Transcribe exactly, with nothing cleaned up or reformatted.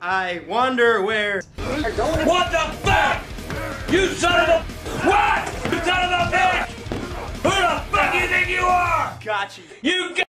I wonder where. What the fuck? You son of a what? You son of a bitch! Who the fuck do you think you are? Got you. You.